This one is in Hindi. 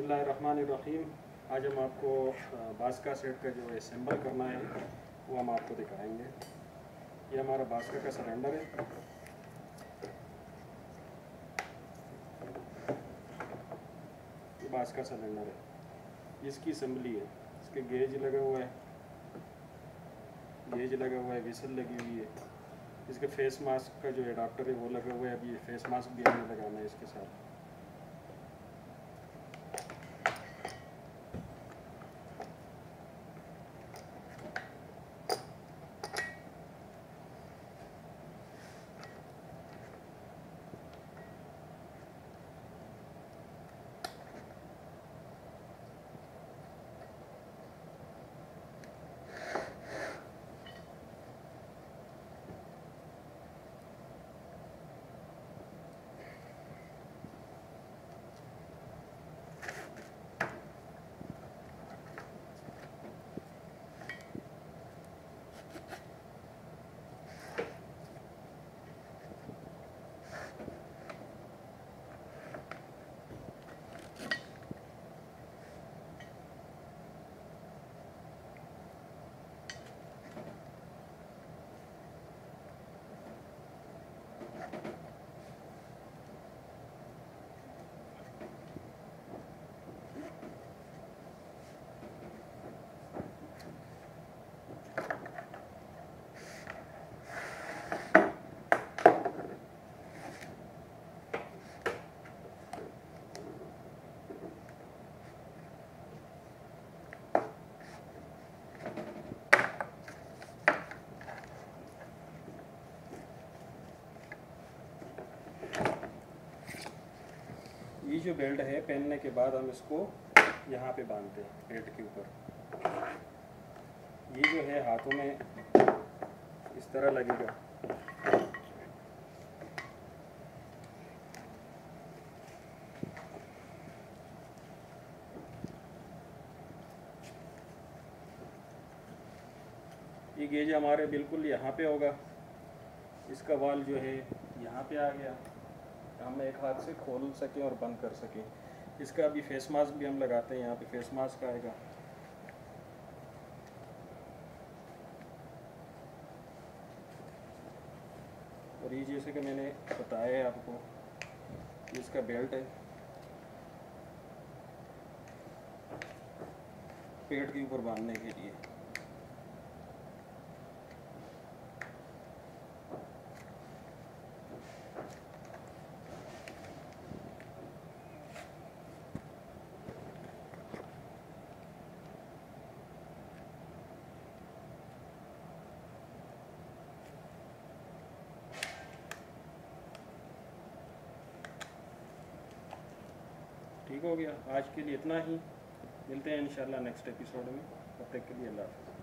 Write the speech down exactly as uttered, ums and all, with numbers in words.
बिस्मिल्लाहिर्रहमानिर्रहीम। आज हम आपको बास्का सेट का जो असेंबल करना है वो हम आपको दिखाएंगे। ये हमारा बास्का का सिलेंडर है। ये बास्का सिलेंडर है, इसकी असेंबली है। इसके गेज लगा हुआ है, गेज लगा हुआ है, विसल लगी हुई है। इसके फेस मास्क का जो एडाप्टर है वो लगा हुआ है। अभी ये फेस मास्क भी हमें लगाना है इसके साथ। ये जो बेल्ट है पहनने के बाद हम इसको यहाँ पे बांधते हैं बेल्ट के ऊपर। ये जो है हाथों में इस तरह लगेगा। ये गेज हमारे बिल्कुल यहाँ पे होगा। इसका वाल जो है यहाँ पे आ गया, हम एक हाथ से खोल सकें और बंद कर सकें। इसका अभी फेस मास्क भी हम लगाते हैं। यहाँ पे फेस मास्क आएगा। और ये जैसे कि मैंने बताया है आपको, ये इसका बेल्ट है, पेट के ऊपर बांधने के लिए। ठीक हो गया। आज के लिए इतना ही। मिलते हैं इंशाल्लाह नेक्स्ट एपिसोड में। तब तक के लिए अल्लाह हाफ़िज़।